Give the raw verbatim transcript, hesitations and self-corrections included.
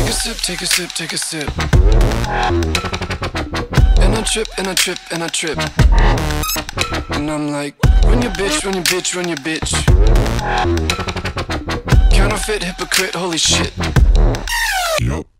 Take a sip, take a sip, take a sip. And I trip, and I trip, and I trip. And I'm like, run your bitch, run your bitch, run your bitch. Counterfeit, hypocrite, holy shit. Yup.